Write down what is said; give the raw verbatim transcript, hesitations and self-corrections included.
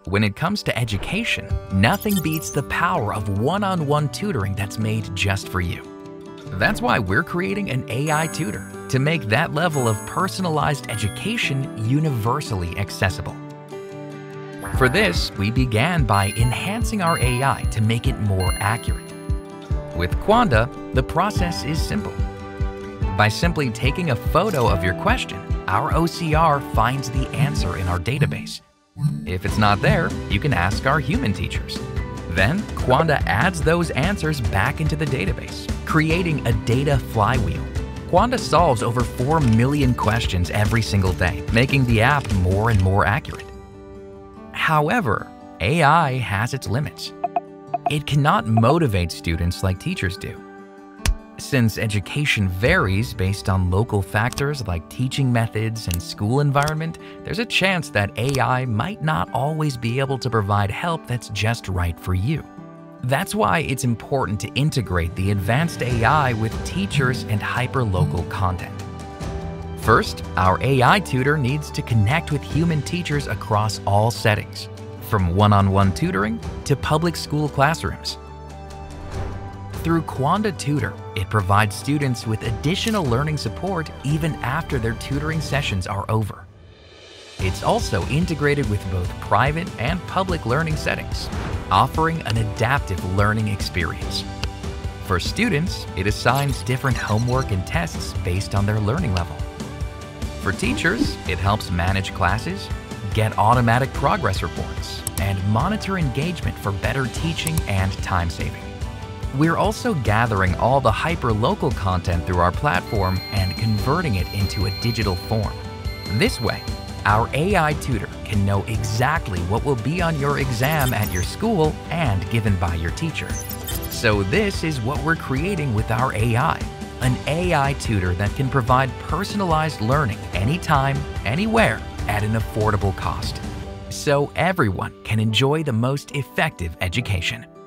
When it comes to education, nothing beats the power of one-on-one tutoring that's made just for you. That's why we're creating an A I tutor to make that level of personalized education universally accessible. For this, we began by enhancing our A I to make it more accurate. With QANDA, the process is simple. By simply taking a photo of your question, our O C R finds the answer in our database. If it's not there, you can ask our human teachers. Then, QANDA adds those answers back into the database, creating a data flywheel. QANDA solves over four million questions every single day, making the app more and more accurate. However, A I has its limits. It cannot motivate students like teachers do. Since education varies based on local factors like teaching methods and school environment, there's a chance that A I might not always be able to provide help that's just right for you. That's why it's important to integrate the advanced A I with teachers and hyperlocal content. First, our A I tutor needs to connect with human teachers across all settings, from one-on-one tutoring to public school classrooms. Through QANDA Tutor, it provides students with additional learning support even after their tutoring sessions are over. It's also integrated with both private and public learning settings, offering an adaptive learning experience. For students, it assigns different homework and tests based on their learning level. For teachers, it helps manage classes, get automatic progress reports, and monitor engagement for better teaching and time saving. We're also gathering all the hyperlocal content through our platform and converting it into a digital form. This way, our A I tutor can know exactly what will be on your exam at your school and given by your teacher. So this is what we're creating with our A I, an A I tutor that can provide personalized learning anytime, anywhere, at an affordable cost, so everyone can enjoy the most effective education.